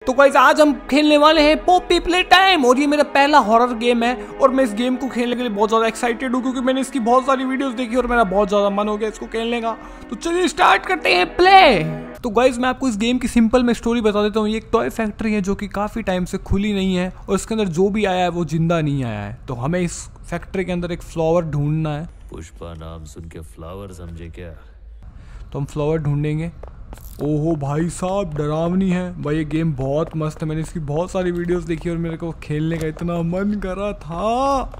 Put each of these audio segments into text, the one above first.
तो गाइस आज हम खेलने वाले हैं पॉपी प्ले टाइम और ये मेरा पहला हॉरर गेम है और मैं इस गेम को खेलने के लिए बहुत ज़्यादा एक्साइटेड हूँ क्योंकि मैंने इसकी बहुत सारी वीडियोस देखी और मेरा बहुत ज़्यादा मन हो गया इसको खेलने का। तो चलिए स्टार्ट करते हैं प्ले। तो गाइस मैं आपको इस गेम की सिंपल में स्टोरी बता देता हूँ। ये एक टॉय फैक्ट्री है जो कि काफ़ी टाइम से खुली नहीं है और इसके अंदर जो भी आया है वो जिंदा नहीं आया है। तो हमें इस फैक्ट्री के अंदर एक फ्लावर ढूंढना है। पुष्पा नाम सुन के फ्लावर समझे क्या? तो हम फ्लावर ढूंढेंगे। ओहो भाई साहब डरावनी है भाई, ये गेम बहुत मस्त है। मैंने इसकी बहुत सारी वीडियोस देखी और मेरे को खेलने का इतना मन करा था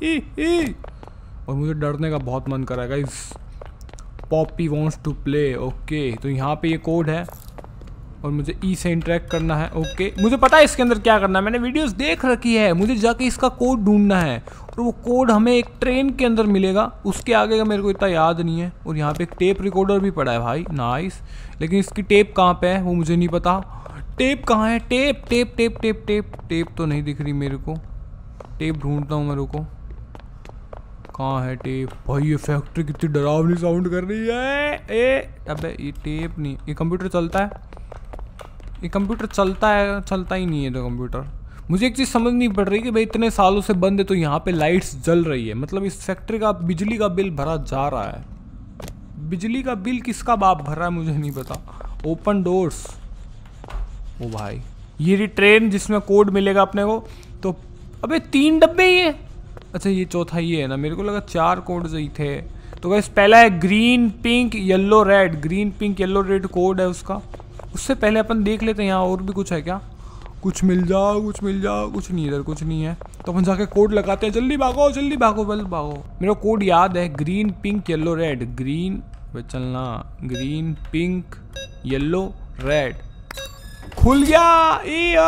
और मुझे डरने का बहुत मन करा guys. Poppy wants to play. Okay तो यहाँ पे ये कोड है और मुझे ई से इंटरेक्ट करना है। ओके मुझे पता है इसके अंदर क्या करना है, मैंने वीडियोस देख रखी है। मुझे जाके इसका कोड ढूंढना है और वो कोड हमें एक ट्रेन के अंदर मिलेगा। उसके आगे का मेरे को इतना याद नहीं है। और यहाँ पे एक टेप रिकॉर्डर भी पड़ा है भाई, नाइस। लेकिन इसकी टेप कहाँ पे है वो मुझे नहीं पता। टेप कहाँ है? Tape tape tape tape tape tape तो नहीं दिख रही मेरे को। टेप ढूंढता हूँ मेरे को, कहाँ है टेप? भाई ये फैक्ट्री कितनी डरावनी साउंड कर रही है। अबे ये टेप नहीं, ये कंप्यूटर चलता है? ये कंप्यूटर चलता है? चलता ही नहीं है तो कंप्यूटर। मुझे एक चीज़ समझ नहीं पड़ रही कि भाई इतने सालों से बंद है तो यहाँ पे लाइट्स जल रही है, मतलब इस फैक्ट्री का बिजली का बिल भरा जा रहा है। बिजली का बिल किसका बाप भर रहा है मुझे नहीं पता। Open doors. ओ भाई ये रही ट्रेन जिसमें कोड मिलेगा अपने को। तो अबे 3 डब्बे ही है। अच्छा ये चौथा ही है ना, मेरे को लगा 4 कोड ही थे। तो गाइस पहला है green pink yellow red. Green pink yellow red code है उसका। उससे पहले अपन देख लेते हैं यहाँ और भी कुछ है क्या। कुछ मिल जाओ, कुछ मिल जाओ। कुछ नहीं, इधर कुछ नहीं है। तो अपन जाके कोड लगाते हैं। जल्दी भागो, जल्दी भागो, बल भागो। मेरा कोड याद है, green pink yellow red. Green चलना, ग्रीन पिंक येलो रेड। खुल गया।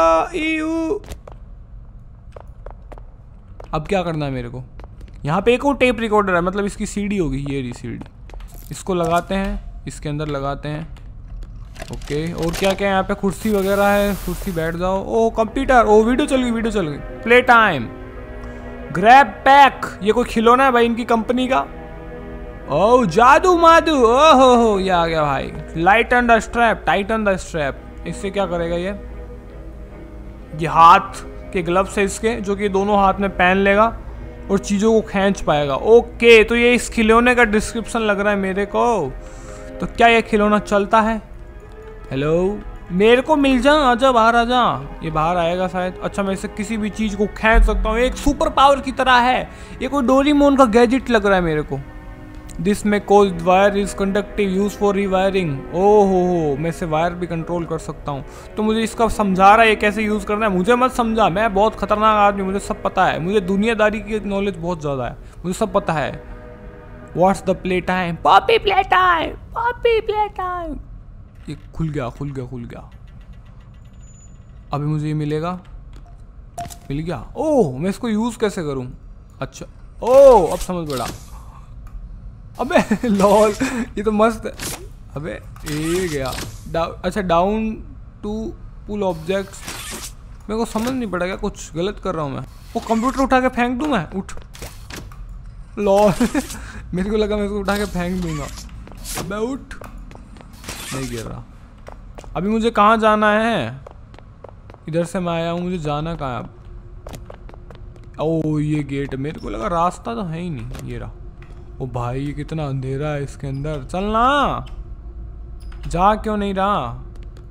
अब क्या करना है मेरे को? यहाँ पे एक और टेप रिकॉर्डर है, मतलब इसकी सीडी होगी। ये रही सीडी, इसको लगाते हैं, इसके अंदर लगाते हैं। ओके और क्या क्या यहाँ पे कुर्सी वगैरह है, कुर्सी बैठ जाओ। ओ कंप्यूटर, ओ वीडियो चल गई, वीडियो चल गई। Play time, grab pack. ये कोई खिलौना है भाई इनकी कंपनी का। ओ जादू मादू, ओहो हो ये आ गया भाई। Lighten the strap, tighten the strap. इससे क्या करेगा ये हाथ के ग्लव्स है इसके, जो कि दोनों हाथ में पहन लेगा और चीज़ों को खींच पाएगा। ओके तो ये इस खिलौने का डिस्क्रिप्शन लग रहा है मेरे को। तो क्या ये खिलौना चलता है? हेलो मेरे को मिल जा, आजा बाहर आजा। ये बाहर आएगा शायद। अच्छा मैं इसे किसी भी चीज़ को खींच सकता हूँ, एक सुपर पावर की तरह है। ये कोई डोरेमोन का गैजेट लग रहा है मेरे को। दिस में cause wire is conductive use for rewiring. ओहो मैं इसे वायर भी कंट्रोल कर सकता हूँ। तो मुझे इसका समझा रहा है ये कैसे यूज़ करना है। मुझे मत समझा, मैं बहुत खतरनाक आदमी, मुझे सब पता है। मुझे दुनियादारी की नॉलेज बहुत ज़्यादा है, मुझे सब पता है। What's the play time? Poppy play time, Poppy play time. ये खुल गया, खुल गया, खुल गया। अभी मुझे ये मिलेगा, मिल गया। ओह मैं इसको यूज़ कैसे करूँ? अच्छा ओह अब समझ पड़ा। अबे लॉल ये तो मस्त है। अबे ये गया अच्छा डाउन टू पुल ऑब्जेक्ट्स। मेरे को समझ नहीं पड़ा क्या, कुछ गलत कर रहा हूँ मैं। वो कंप्यूटर उठा के फेंक दूँ मैं? उठ लॉल मेरे को लगा मैं इसको उठा के फेंक दूंगा। अबे उठ, नहीं गिर रहा। अभी मुझे कहाँ जाना है? इधर से मैं आया हूँ, मुझे जाना कहाँ है अब? ओ ये गेट, मेरे को लगा रास्ता तो है ही नहीं। ये रहा। ओ भाई ये कितना अंधेरा है इसके अंदर। चलना, जा क्यों नहीं रहा?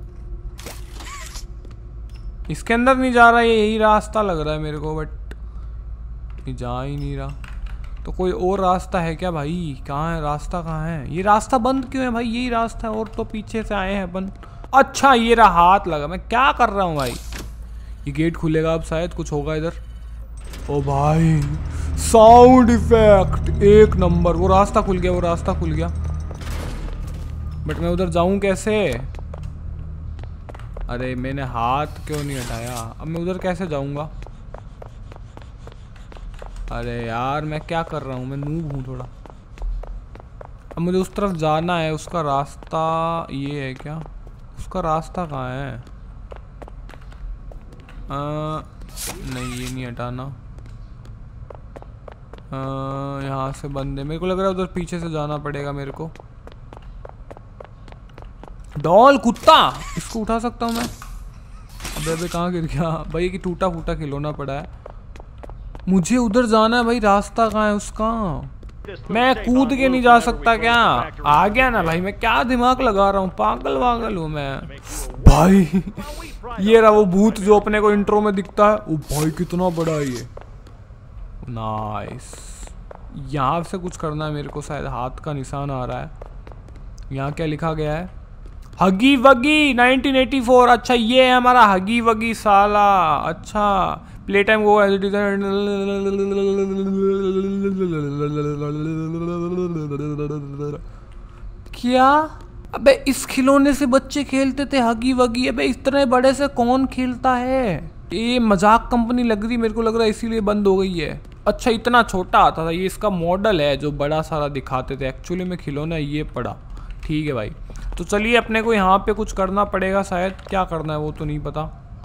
इसके अंदर नहीं जा रहा, ये यही रास्ता लग रहा है मेरे को, बट ये जा ही नहीं रहा। तो कोई और रास्ता है क्या भाई? कहाँ है रास्ता? कहाँ है ये रास्ता? बंद क्यों है भाई? यही रास्ता है और तो पीछे से आए हैं अपन। अच्छा ये रहा, हाथ लगा। मैं क्या कर रहा हूँ भाई? ये गेट खुलेगा अब शायद, कुछ होगा इधर। ओ भाई साउंड इफेक्ट एक नंबर। वो रास्ता खुल गया, वो रास्ता खुल गया, बट मैं उधर जाऊं कैसे? अरे मैंने हाथ क्यों नहीं हटाया? अब मैं उधर कैसे जाऊंगा? अरे यार मैं क्या कर रहा हूँ, मैं नूब हूँ थोड़ा। अब मुझे उस तरफ जाना है, उसका रास्ता ये है क्या? उसका रास्ता कहाँ है? नहीं ये नहीं हटाना। यहाँ से बंद है, मेरे को लग रहा है उधर पीछे से जाना पड़ेगा मेरे को। डॉल कुत्ता, इसको उठा सकता हूँ मैं? अबे कहाँ गिर गया भाई? कि टूटा फूटा खिलौना पड़ा है। मुझे उधर जाना है भाई, रास्ता कहाँ है उसका? मैं कूद के नहीं जा सकता क्या? आ गया ना भाई, मैं क्या दिमाग लगा रहा हूँ, पागल वागल हूँ मैं भाई। ये रहा वो भूत जो अपने को इंट्रो में दिखता है। ओ भाई कितना बड़ा है ये, नाइस। यहाँ से कुछ करना है मेरे को, शायद हाथ का निशान आ रहा है। यहाँ क्या लिखा गया है? हगी वगी 1984। अच्छा ये है हमारा हगी वगी साला। अच्छा प्ले टाइम वो क्या? अबे इस खिलौने से बच्चे खेलते थे हगी वगी। अबे इतने बड़े से कौन खेलता है? ये मजाक कंपनी लग रही मेरे को, लग रहा है इसीलिए बंद हो गई है। अच्छा इतना छोटा आता था ये, इसका मॉडल है जो बड़ा सारा दिखाते थे। एक्चुअली में खिलौना ये पड़ा। ठीक है भाई, तो चलिए अपने को यहाँ पे कुछ करना पड़ेगा शायद। क्या करना है वो तो नहीं पता,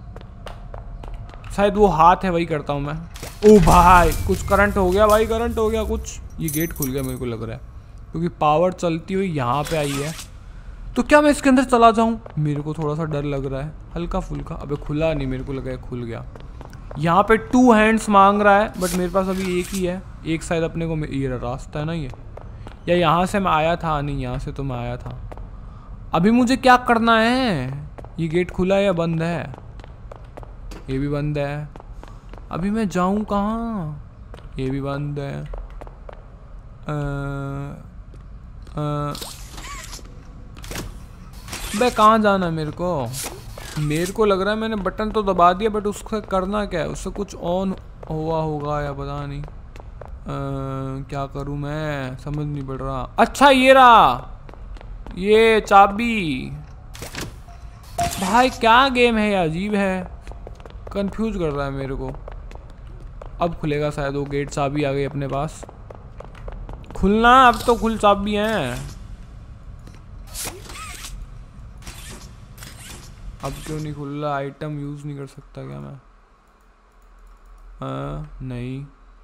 शायद वो हाथ है वही करता हूँ मैं। ओ भाई कुछ करंट हो गया भाई, करंट हो गया कुछ। ये गेट खुल गया मेरे को लग रहा है, क्योंकि पावर चलती हुई यहाँ पे आई है। तो क्या मैं इसके अंदर चला जाऊँ? मेरे को थोड़ा सा डर लग रहा है हल्का फुल्का। अबे खुला नहीं, मेरे को लगा है खुल गया। यहाँ पे 2 हैंड्स मांग रहा है, बट मेरे पास अभी एक ही है। एक शायद अपने को ये रास्ता है ना ये, या यहाँ से मैं आया था? नहीं यहाँ से तो मैं आया था। अभी मुझे क्या करना है? ये गेट खुला है या बंद है? ये भी बंद है। अभी मैं जाऊँ कहाँ? ये भी बंद है। बे कहाँ जाना है मेरे को? मेरे को लग रहा है मैंने बटन तो दबा दिया, बट उसका करना क्या है? उससे कुछ ऑन हुआ होगा या पता नहीं। क्या करूं मैं, समझ नहीं पड़ रहा। अच्छा ये रहा, ये चाबी। भाई क्या गेम है, अजीब है, कंफ्यूज कर रहा है मेरे को। अब खुलेगा शायद वो गेट। चाबी आ गई अपने पास। खुलना अब तो, खुल चाबी है। अब क्यों नहीं खुल रहा? आइटम यूज नहीं कर सकता क्या मैं? नहीं,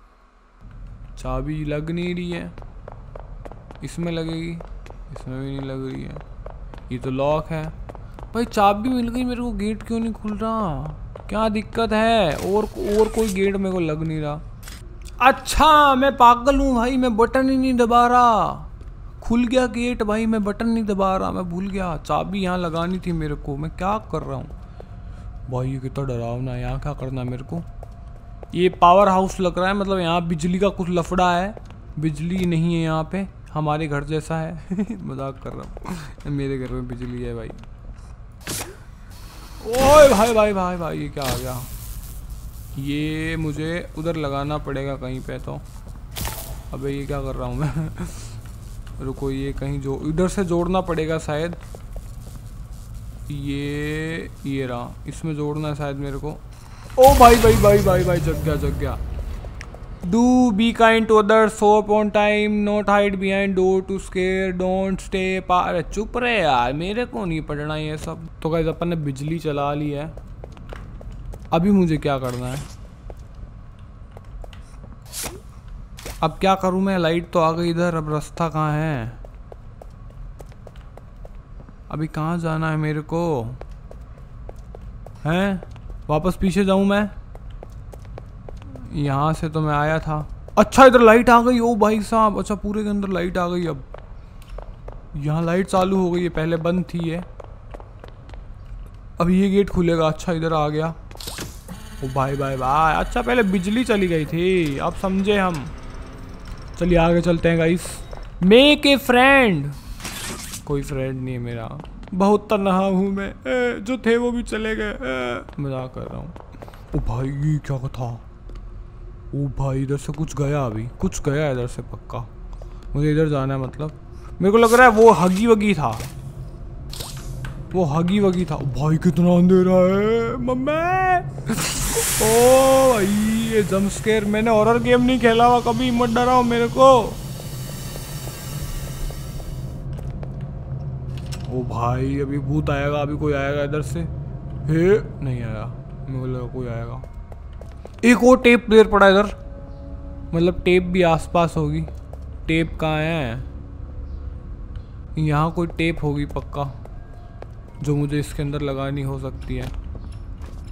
चाबी लग नहीं रही है। इसमें लगेगी, इसमें भी नहीं लग रही है। ये तो लॉक है भाई। चाबी मिल गई मेरे को, गेट क्यों नहीं खुल रहा? क्या दिक्कत है? और कोई गेट मेरे को लग नहीं रहा। अच्छा मैं पागल हूँ भाई, मैं बटन ही नहीं दबा रहा। खुल गया गेट भाई, मैं बटन नहीं दबा रहा, मैं भूल गया। चाबी यहाँ लगानी थी मेरे को। मैं क्या कर रहा हूँ भाई? ये कितना डरावना है। यहाँ क्या करना है मेरे को? ये पावर हाउस लग रहा है, मतलब यहाँ बिजली का कुछ लफड़ा है। बिजली नहीं है यहाँ पे, हमारे घर जैसा है। मजाक कर रहा हूँ, मेरे घर में बिजली है भाई। ओए भाई भाई भाई भाई, ये क्या आ गया? ये मुझे उधर लगाना पड़ेगा कहीं पे तो। अबे ये क्या कर रहा हूँ मैं? रुको, ये कहीं जो इधर से जोड़ना पड़ेगा शायद। ये रहा, इसमें जोड़ना है शायद मेरे को। ओ भाई भाई भाई भाई भाई, जग गया जग गया। Do be kind to others, show up on time, not hide behind door to scare, don't stay par. चुप रहे यार, मेरे को नहीं पढ़ना ये सब। तो गाइस अपन ने बिजली चला ली है। अभी मुझे क्या करना है? अब क्या करूं मैं? लाइट तो आ गई इधर, अब रास्ता कहाँ है? अभी कहाँ जाना है मेरे को? हैं? वापस पीछे जाऊं मैं? यहाँ से तो मैं आया था। अच्छा इधर लाइट आ गई। ओ भाई साहब, अच्छा पूरे के अंदर लाइट आ गई। अब यहाँ लाइट चालू हो गई है, पहले बंद थी ये। अब ये गेट खुलेगा। अच्छा इधर आ गया। ओ भाई भाई भाई, अच्छा पहले बिजली चली गई थी, अब समझे हम। चलिए आगे चलते हैं गाइस। Make a friend. कोई फ्रेंड नहीं है मेरा, बहुत तन्हा हूँ मैं। जो थे वो भी चले गए। मजाक कर रहा हूँ। ओ भाई ये क्या था? ओ भाई इधर से कुछ गया, अभी कुछ गया इधर से पक्का। मुझे इधर जाना है, मतलब मेरे को लग रहा है वो हगी वगी था, वो हगी वगी था। भाई कितना अंधेरा है मम्मी। ओ भाई ये जंप स्केयर, मैंने हॉरर गेम नहीं खेला हुआ कभी, मत डराओ मेरे को। ओ भाई अभी भूत आएगा, अभी कोई आएगा इधर से। हे नहीं आया, मुझे लगा कोई आएगा। एक और टेप प्लेयर पड़ा इधर, मतलब टेप भी आसपास होगी। टेप कहाँ है? यहाँ कोई टेप होगी पक्का, जो मुझे इसके अंदर लगानी हो सकती है।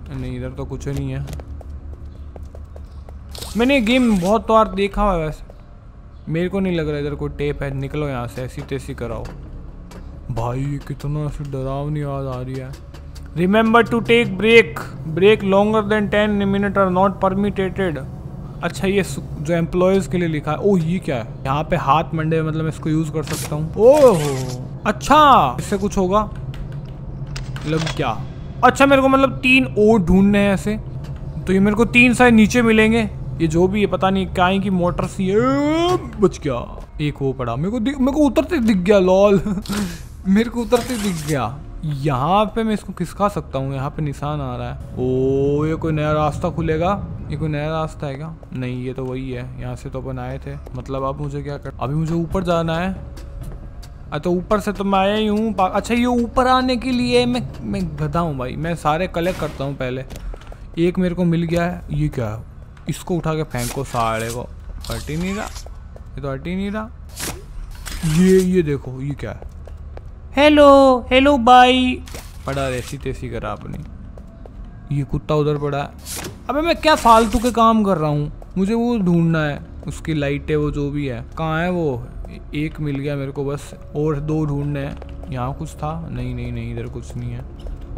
नहीं इधर तो कुछ नहीं है। मैंने ये गेम बहुत बार देखा हुआ है वैसे, मेरे को नहीं लग रहा इधर कोई टेप है। निकलो यहाँ से, ऐसी तैसी कराओ। भाई ये कितना ऐसी डरावनी आवाज आ रही है। Remember to take break longer than 10 minute are not permitted. अच्छा ये जो एम्प्लॉयज के लिए लिखा है। ओह ये क्या है, यहाँ पे हाथ मंडे मतलब इसको यूज कर सकता हूँ। ओह अच्छा इससे कुछ होगा मतलब क्या। अच्छा मेरे को मतलब 3 और ढूंढने हैं ऐसे, तो ये मेरे को 3 शायद नीचे मिलेंगे। ये जो भी है पता नहीं क्या की मोटर सी है। बच गया। एक वो पड़ा, मेरे को उतरते दिख गया लॉल। मेरे को उतरते दिख गया। यहाँ पे मैं इसको खिसका सकता हूँ, यहाँ पे निशान आ रहा है। ओ ये कोई नया रास्ता खुलेगा। ये कोई नया रास्ता है क्या? नहीं ये तो वही है, यहाँ से तो अपन आए थे। मतलब अब मुझे क्या कर, अभी मुझे ऊपर जाना है। तो ऊपर से तो मैं आया ही हूँ। अच्छा ये ऊपर आने के लिए मैं गधा हूँ भाई, मैं सारे कलेक्ट करता हूँ पहले। एक मेरे को मिल गया है। ये क्या है, इसको उठा के फेंको साड़े को। हट ही नहीं रहा, ये तो हट ही नहीं रहा। ये देखो ये क्या है। Hello bye. पड़ा ऐसी तैसी करा आपने। ये कुत्ता उधर पड़ा है। अबे मैं क्या फालतू के काम कर रहा हूँ, मुझे वो ढूंढना है। उसकी लाइट है वो जो भी है, कहाँ है वो। एक मिल गया मेरे को बस, और 2 ढूंढने हैं। यहाँ कुछ था? नहीं इधर कुछ नहीं है।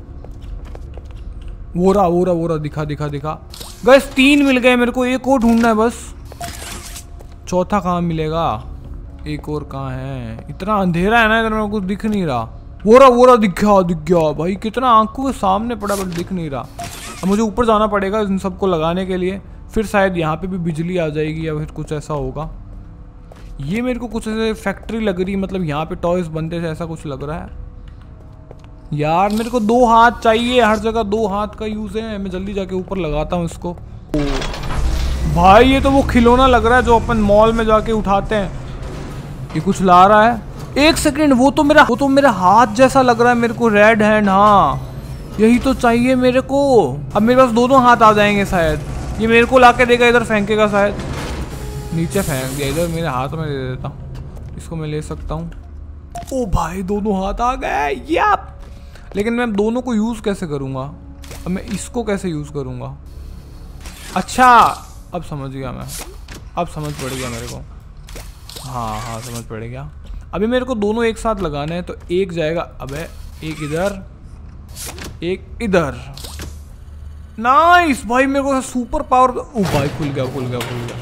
वो रहा दिखा। बस 3 मिल गए मेरे को, एक और ढूंढना है बस। चौथा कहाँ मिलेगा? एक और कहाँ है? इतना अंधेरा है ना इधर, मेरे को कुछ दिख नहीं रहा। वो रहा दिख गया भाई, कितना आंखों के सामने पड़ा बट दिख नहीं रहा। अब मुझे ऊपर जाना पड़ेगा इन सबको लगाने के लिए, फिर शायद यहाँ पे भी बिजली आ जाएगी या फिर कुछ ऐसा होगा। ये मेरे को कुछ ऐसे फैक्ट्री लग रही, मतलब यहाँ पे टॉयज बनते थे ऐसा कुछ लग रहा है। यार मेरे को 2 हाथ चाहिए, हर जगह 2 हाथ का यूज है। मैं जल्दी जाके ऊपर लगाता हूँ इसको। भाई ये तो वो खिलौना लग रहा है जो अपन मॉल में जाके उठाते हैं। ये कुछ ला रहा है। 1 सेकंड, वो तो मेरा हाथ जैसा लग रहा है मेरे को, रेड हैंड। हाँ यही तो चाहिए मेरे को। अब मेरे पास 2 हाथ आ जाएंगे शायद। ये मेरे को लाके देगा, इधर फेंकेगा शायद। नीचे फेंक दिया, इधर मेरे हाथ में दे देता हूँ। इसको मैं ले सकता हूँ। ओ भाई 2 हाथ आ गए। याप। लेकिन मैं दोनों को यूज कैसे करूँगा? अब मैं इसको कैसे यूज करूँगा? अच्छा अब समझ गया मैं, अब समझ पड़ गया मेरे को। हाँ समझ पड़ गया। अभी मेरे को दोनों एक साथ लगाने हैं, तो एक जाएगा। अबे एक इधर एक इधर। नाइस भाई, मेरे को सुपर पावर। ओ भाई खुल गया।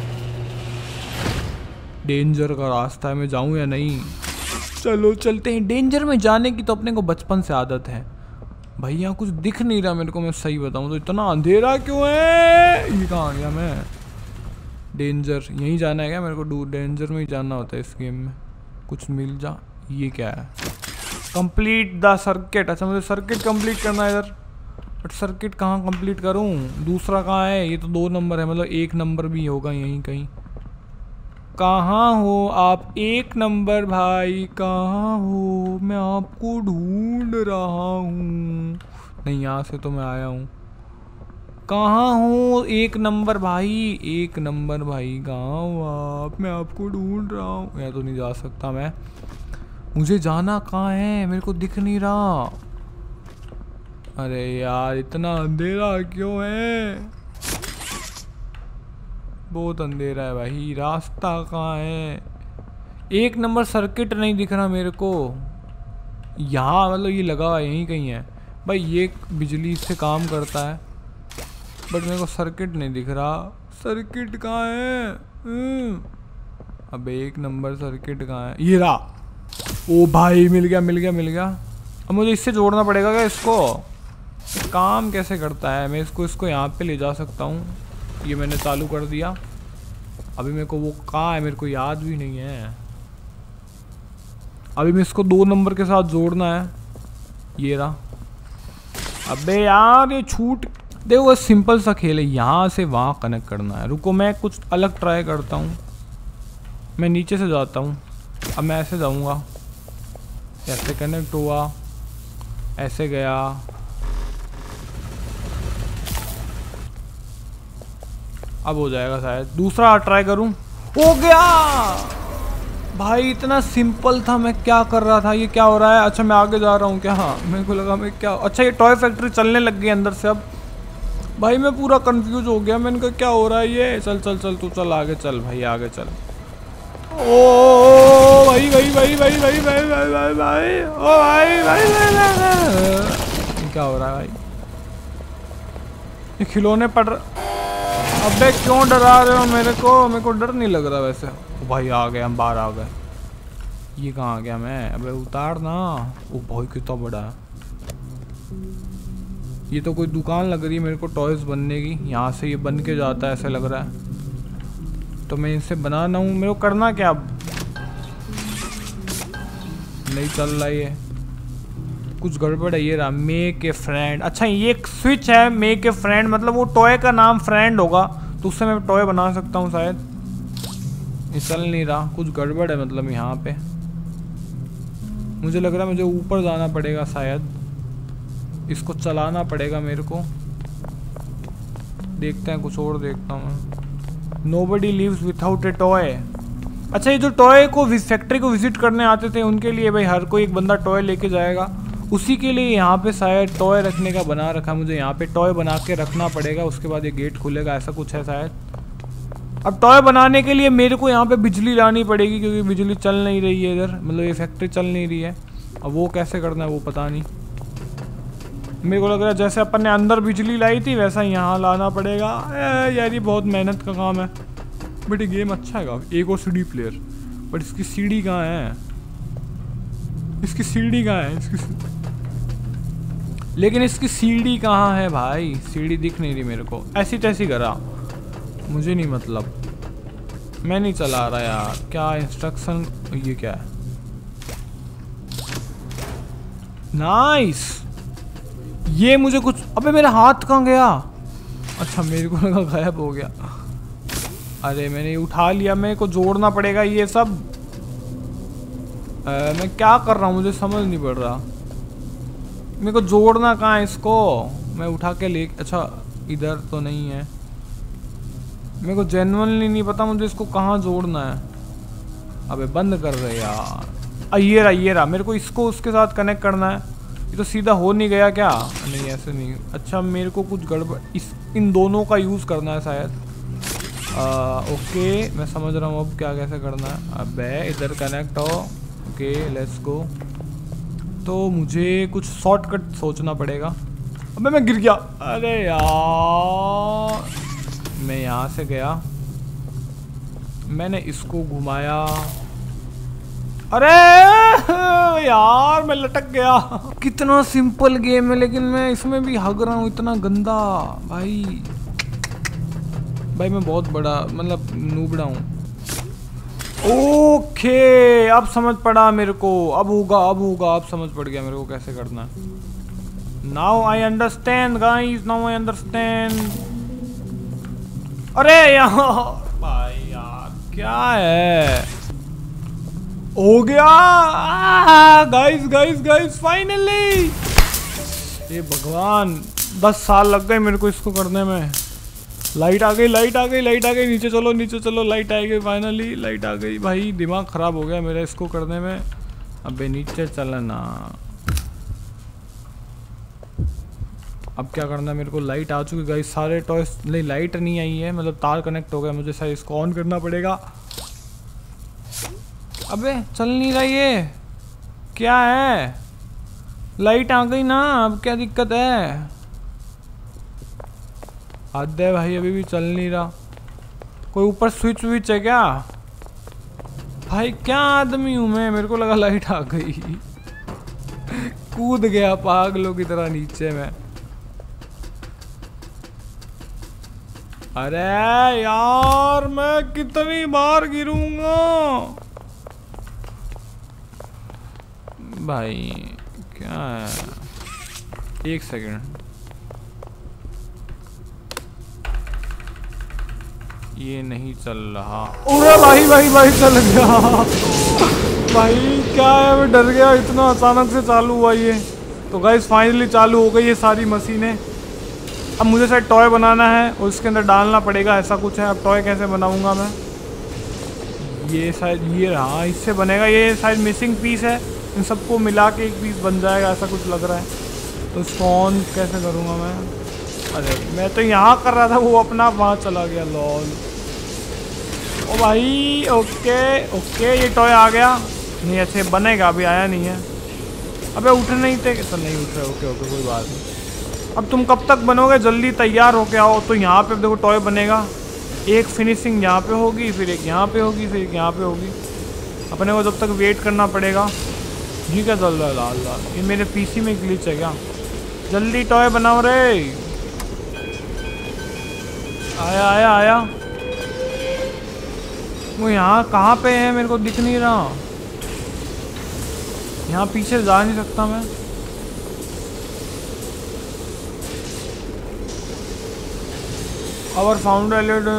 डेंजर का रास्ता है, मैं जाऊं या नहीं? चलो चलते हैं। डेंजर में जाने की तो अपने को बचपन से आदत है भाई। यहाँ कुछ दिख नहीं रहा मेरे को, मैं सही बताऊं तो। इतना अंधेरा क्यों है? ये कहाँ आ गया मैं? डेंजर यहीं जाना है क्या मेरे को? डेंजर में ही जाना होता है इस गेम में। कुछ मिल जा। ये क्या है? Complete the circuit. अच्छा मुझे सर्किट कंप्लीट करना है इधर, बट सर्किट कहाँ कंप्लीट करूँ? दूसरा कहाँ है? ये तो 2 नंबर है, मतलब 1 नंबर भी होगा यहीं कहीं। कहाँ हो आप 1 नंबर भाई, कहाँ हो? मैं आपको ढूंढ रहा हूँ। नहीं यहाँ से तो मैं आया हूँ। कहाँ हो 1 नंबर भाई? 1 नंबर भाई कहाँ हो आप? मैं आपको ढूंढ रहा हूँ। मैं तो नहीं जा सकता मैं। मुझे जाना कहाँ है? मेरे को दिख नहीं रहा। अरे यार इतना अंधेरा क्यों है? बहुत अंधेरा है भाई। रास्ता कहाँ है? 1 नंबर सर्किट नहीं दिख रहा मेरे को। यहाँ मतलब ये लगा हुआ यहीं कहीं है भाई। ये बिजली से काम करता है, बट मेरे को सर्किट नहीं दिख रहा। सर्किट कहाँ है? अबे 1 नंबर सर्किट कहाँ है? ये रहा। ओ भाई मिल गया। अब मुझे इससे जोड़ना पड़ेगा क्या इसको? काम कैसे करता है? मैं इसको यहाँ पे ले जा सकता हूँ। ये मैंने चालू कर दिया। अभी मेरे को वो कहाँ है मेरे को याद भी नहीं है। अभी मैं इसको 2 नंबर के साथ जोड़ना है। ये रहा। अबे यार ये छूट। देखो सिंपल सा खेल है, यहाँ से वहाँ कनेक्ट करना है। रुको मैं कुछ अलग ट्राई करता हूँ। मैं नीचे से जाता हूँ। अब मैं ऐसे जाऊँगा, ऐसे कनेक्ट हुआ, ऐसे गया। अब हो जाएगा शायद। दूसरा ट्राई करूँ। हो गया भाई, इतना सिंपल था। मैं क्या कर रहा था? ये क्या हो रहा है? अच्छा मैं आगे जा रहा हूँ क्या? हाँ मेरे को लगा मैं क्या। अच्छा ये टॉय फैक्ट्री चलने लग गई अंदर से अब। भाई मैं पूरा कंफ्यूज हो गया, मैंने कहा क्या हो रहा है ये। चल चल चल तू चल आगे चल भाई, आगे चल। ओ भाई भाई भाई भाई भाई भाई भाई भाई भाई ओ भाई भाई क्या हो रहा है भाई? ये खिलौने पड़ रहे। अबे क्यों डरा रहे हो मेरे को डर नहीं लग रहा वैसे। ओ भाई आ गए, हम बाहर आ गए। ये कहाँ आ गया मैं? अबे उतार ना। ओ भाई कितना बड़ा है ये। तो कोई दुकान लग रही है मेरे को टॉयज बनने की। यहाँ से ये बन के जाता है ऐसे लग रहा है। तो मैं इनसे बनाना हूँ, मेरे को करना क्या अब? नहीं चल रहा ये, कुछ गड़बड़ है। ये रहा मेक ए फ्रेंड। अच्छा ये एक स्विच है मेक ए फ्रेंड, मतलब वो टॉय का नाम फ्रेंड होगा तो उससे मैं टॉय बना सकता हूँ शायद। ये चल नहीं रहा, कुछ गड़बड़ है मतलब यहाँ पे। मुझे लग रहा है मुझे ऊपर जाना पड़ेगा शायद, इसको चलाना पड़ेगा मेरे को। देखते हैं, कुछ और देखता हूँ मैं। Nobody lives without a toy. अच्छा ये जो टॉय को फैक्ट्री को विजिट करने आते थे उनके लिए भाई हर कोई एक बंदा टॉय लेके जाएगा, उसी के लिए यहाँ पे शायद टॉय रखने का बना रखा। मुझे यहाँ पे टॉय बना के रखना पड़ेगा, उसके बाद ये गेट खुलेगा, ऐसा कुछ है शायद। अब टॉय बनाने के लिए मेरे को यहाँ पे बिजली लानी पड़ेगी क्योंकि बिजली चल नहीं रही है इधर, मतलब ये फैक्ट्री चल नहीं रही है। अब वो कैसे करना है वो पता नहीं। मेरे को लग रहा है जैसे अपन ने अंदर बिजली लाई थी वैसा यहाँ लाना पड़ेगा। यार ये बहुत मेहनत का काम है, बट ये गेम अच्छा है काफी। एक और सीडी प्लेयर, बट इसकी सीडी कहाँ है? इसकी सीडी कहाँ है इसकी? लेकिन इसकी सीडी कहाँ है भाई? सीडी दिख नहीं रही मेरे को। ऐसी तैसी करा, मुझे नहीं मतलब, मैं नहीं चला रहा यार। क्या इंस्ट्रक्शन? ये क्या है? नाइस। ये मुझे कुछ, अबे मेरा हाथ कहाँ गया? अच्छा मेरे को लगा गायब हो गया। अरे मैंने उठा लिया, मेरे को जोड़ना पड़ेगा ये सब। मैं क्या कर रहा हूँ मुझे समझ नहीं पड़ रहा। मेरे को जोड़ना कहाँ है इसको? मैं उठा के ले, अच्छा इधर तो नहीं है। मेरे को जेन्युइनली नहीं पता मुझे इसको कहाँ जोड़ना है। अबे बंद कर रहे यार। ये रहा, मेरे को इसको उसके साथ कनेक्ट करना है। ये तो सीधा हो नहीं गया क्या? नहीं ऐसे नहीं। अच्छा मेरे को कुछ गड़बड़, इन दोनों का यूज़ करना है शायद। ओके मैं समझ रहा हूँ अब क्या कैसे करना है। अबे इधर कनेक्ट हो। Okay let's go. तो मुझे कुछ शॉर्टकट सोचना पड़ेगा। अबे मैं गिर गया। अरे यार मैं यहाँ से गया, मैंने इसको घुमाया। अरे यार मैं लटक गया। कितना सिंपल गेम है लेकिन मैं इसमें भी हग रहा हूँ इतना गंदा। भाई मैं बहुत बड़ा मतलब नूबड़ा हूँ। ओके अब समझ पड़ा मेरे को। अब होगा अब समझ पड़ गया मेरे को कैसे करना है। Now I understand guys, now I understand. अरे यार भाई यार क्या है? हो गया गाइस फाइनली। ये भगवान 10 साल लग गए मेरे को इसको करने में। लाइट आ गई नीचे चलो लाइट आ गई फाइनली। लाइट आ गई भाई, दिमाग खराब हो गया मेरा इसको करने में। अबे नीचे चलना। अब क्या करना है मेरे को? लाइट आ चुकी गाइस, सारे टॉयज। नहीं लाइट नहीं आई है, मतलब तार कनेक्ट हो गया, मुझे शायद इसको ऑन करना पड़ेगा। अबे चल नहीं रहा ये, क्या है? लाइट आ गई ना, अब क्या दिक्कत है? हद है भाई, अभी भी चल नहीं रहा। कोई ऊपर स्विच विच है क्या? भाई क्या आदमी हूँ मैं, मेरे को लगा लाइट आ गई। कूद गया पागलों की तरह नीचे में। अरे यार मैं कितनी बार गिरूंगा भाई? क्या है? एक सेकंड, ये नहीं चल रहा। अरे भाई चल गया। भाई क्या है, मैं डर गया, इतना अचानक से चालू हुआ ये। तो गाइस फाइनली चालू हो गई ये सारी मशीनें। अब मुझे शायद टॉय बनाना है और उसके अंदर डालना पड़ेगा, ऐसा कुछ है। अब टॉय कैसे बनाऊंगा मैं? ये शायद ये रहा, इससे बनेगा। ये शायद मिसिंग पीस है, इन सबको मिला के एक पीस बन जाएगा, ऐसा कुछ लग रहा है। तो इसको ऑन कैसे करूँगा मैं? अरे मैं तो यहाँ कर रहा था, वो अपना वहाँ चला गया। लॉल। ओ भाई ओके ओके, ये टॉय आ गया। नहीं अच्छे बनेगा, अभी आया नहीं है। अबे उठ नहीं थे तो नहीं उठ रहे। ओके ओके कोई बात नहीं। अब तुम कब तक बनोगे? जल्दी तैयार होके आओ। तो यहाँ पे देखो टॉय बनेगा। एक फिनिशिंग यहाँ पे होगी, फिर एक यहाँ पे होगी, फिर एक यहाँ पे होगी। अपने को जब तक वेट करना पड़ेगा। ये क्या चल रहा है? लाल लाल, ये मेरे पीसी में ग्लिच है क्या? जल्दी टॉय बनाओ रे। आया आया आया। वो यहाँ कहाँ पे है? मेरे को दिख नहीं रहा। यहाँ पीछे जा नहीं सकता मैं। और फाउंडर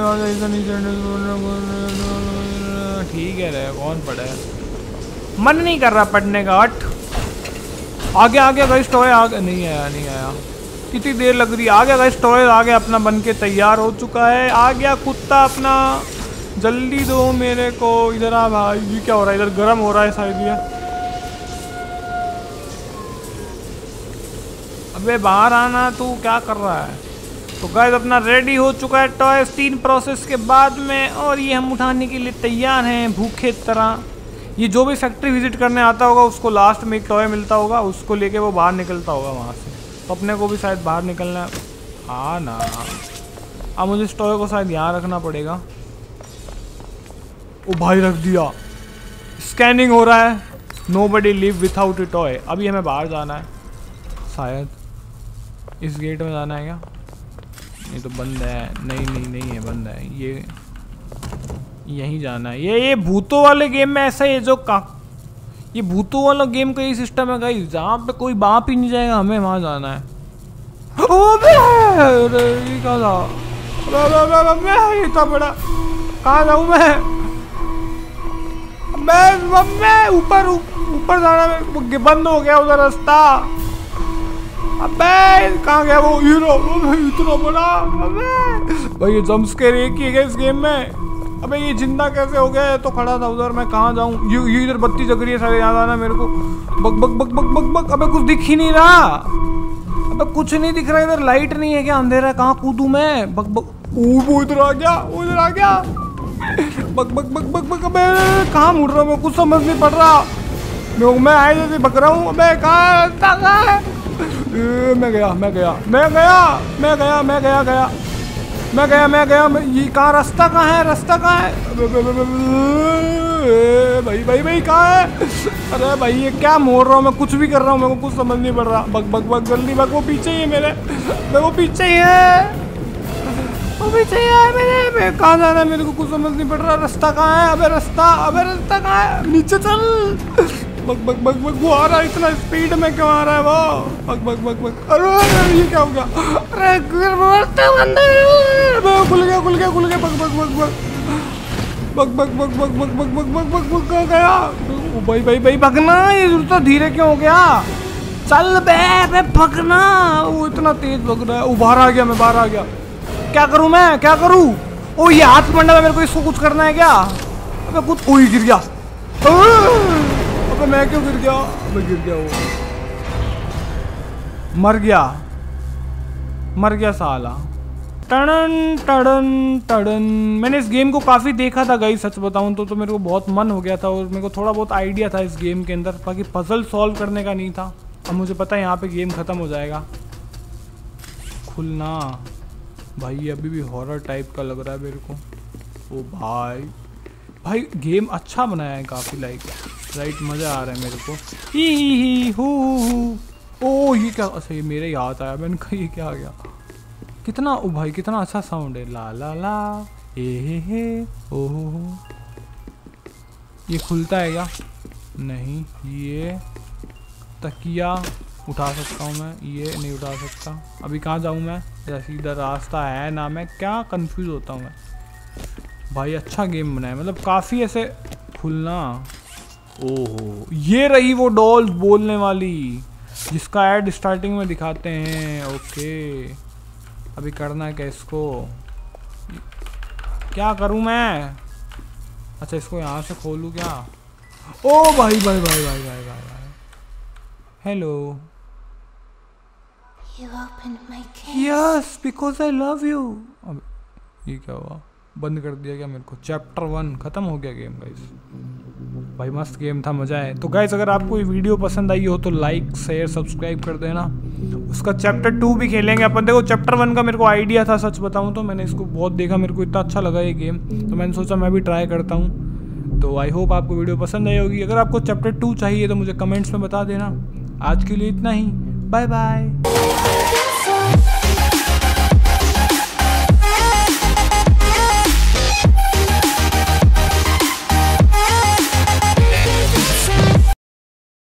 ठीक है रे, कौन पढ़े? मन नहीं कर रहा पढ़ने का। हट आगे आगे गाइस, टॉय आगे नहीं आया, नहीं आया। कितनी देर लग रही है? आ गया गाइस टॉय, आ गया अपना बन के तैयार हो चुका है। आ गया कुत्ता अपना। जल्दी दो मेरे को। इधर आ भाई। ये क्या हो रहा है? इधर गर्म हो रहा है शायद ये। अबे बाहर आना, तू क्या कर रहा है? तो गाइस अपना रेडी हो चुका है टॉय 3 प्रोसेस के बाद में, और ये हम उठाने के लिए तैयार हैं भूखे तरह। ये जो भी फैक्ट्री विजिट करने आता होगा उसको लास्ट में एक टॉय मिलता होगा, उसको लेके वो बाहर निकलता होगा वहाँ से। तो अपने को भी शायद बाहर निकलना है। हाँ ना, अब मुझे इस टॉय को शायद यहाँ रखना पड़ेगा। ओ भाई रख दिया। स्कैनिंग हो रहा है। Nobody live without a toy. अभी हमें बाहर जाना है शायद। इस गेट में जाना है क्या? ये तो बंद है। नहीं नहीं नहीं है, बंद है। ये यहीं जाना है। ये भूतों वाले गेम में ऐसा है जो ये भूतों वाला गेम का ये सिस्टम है गाइस, जहाँ पे कोई बाप ही नहीं जाएगा, हमें वहाँ जाना है। ये क्या था? मैं इतना बड़ा कहाँ जाऊँ मैं ऊपर ऊपर जाना में बंद हो गया उधर रास्ता। अबे कहाँ गया वो हीरो? इतना बड़ा। अबे भाई ये जंप स्केयर एक ही है इस गेम में। अबे ये जिंदा कैसे हो गया? तो खड़ा था उधर, मैं कहाँ जाऊँ? ये इधर बत्ती जग रही है सारे, याद आना मेरे को। बक बक बक बक बक बक। अबे कुछ दिख ही नहीं रहा। अबे कुछ नहीं दिख रहा। इधर लाइट नहीं है क्या? अंधेरा है। कहाँ कूदूं मैं? बक बक। वो इधर आ गया, वो इधर आ गया। बक बक बक बक बक। अबे कहाँ मुड़ रहा हूँ मैं? कुछ समझ नहीं पड़ रहा। मैं आए जैसे बक रहा हूँ। अबे कहाँ है? मैं गया मैं गया मैं गया मैं गया मैं गया गया मैं गया मैं गया। ये कहाँ? रास्ता कहाँ है? रास्ता कहाँ है? भाई भाई भाई कहाँ है? अरे भाई ये क्या मोड़ रहा हूँ मैं? कुछ भी कर रहा हूँ, मेरे को कुछ समझ नहीं पड़ रहा। बक बक बक जल्दी बक। वो पीछे ही है मेरे, वो पीछे ही है, वो पीछे ही है मेरे। मैं कहाँ जाना है? मेरे को कुछ समझ नहीं पड़ रहा। रास्ता कहाँ है? अबे रास्ता कहाँ है? नीचे चल। बक बक बक बक। वो आ रहा है इतना स्पीड में, क्यों आ रहा है वो? बक बक बक बक। अरे ये क्या हो गया? अरे खुल गया खुल गया खुल गया। बक बक बक बक बक बक बक बक बक बक बक बक बक बक कहाँ गया? भाई भाई भाई भगना। ये तो धीरे क्यों हो गया? चल बे भगना। वो इतना तेज भग रहा है। वो बाहर आ गया, मैं बाहर आ गया। क्या करूँ मैं? क्या करूँ? ओ ये हाथ मंडा है मेरे को, इसको कुछ करना है क्या? अबे कुछ। ओ गिर गया। अबे मैं क्यों गिर गया? अबे गिर गया। वो मर गया साला। टड़न टड़न टड़न। मैंने इस गेम को काफ़ी देखा था गाइस, सच बताऊं तो मेरे को बहुत मन हो गया था, और मेरे को थोड़ा बहुत आइडिया था इस गेम के अंदर, बाकी पजल सॉल्व करने का नहीं था। अब मुझे पता है यहाँ पे गेम ख़त्म हो जाएगा। खुलना भाई, अभी भी हॉरर टाइप का लग रहा है मेरे को। ओ भाई गेम अच्छा बनाया है काफ़ी, राइट मज़ा आ रहा है मेरे को। He who. ओ ये क्या? अच्छा ये मेरे ही हाथ आया, मैंने कहा ये क्या आ गया? कितना ओ भाई कितना अच्छा साउंड है। ला ला ला हे ओ हो। ये खुलता है क्या? नहीं। ये तकिया उठा सकता हूँ मैं, ये नहीं उठा सकता। अभी कहाँ जाऊँ मैं? सीधा रास्ता है ना, मैं क्या कंफ्यूज होता हूँ मैं। भाई अच्छा गेम बनाया, मतलब काफ़ी ऐसे खुलना। ओहो ये रही वो डॉल्स बोलने वाली, जिसका ऐड स्टार्टिंग में दिखाते हैं। ओके अभी करना है क्या इसको? क्या करूं मैं? अच्छा इसको यहाँ से खोलूं क्या? ओ भाई भाई भाई भाई भाई भाई भाई। Hello You opened my case. Yes because I love you. अब ये क्या हुआ, बंद कर दिया क्या मेरे को? चैप्टर 1 खत्म हो गया गेम गाइस। भाई मस्त गेम था, मजा आया। तो गाइस अगर आपको ये वीडियो पसंद आई हो तो लाइक शेयर सब्सक्राइब कर देना। उसका चैप्टर 2 भी खेलेंगे अपन। देखो चैप्टर 1 का मेरे को आइडिया था, सच बताऊं तो मैंने इसको बहुत देखा, मेरे को इतना अच्छा लगा ये गेम, तो मैंने सोचा मैं भी ट्राई करता हूँ। तो आई होप आपको वीडियो पसंद आई होगी। अगर आपको चैप्टर 2 चाहिए तो मुझे कमेंट्स में बता देना। आज के लिए इतना ही, बाय बाय।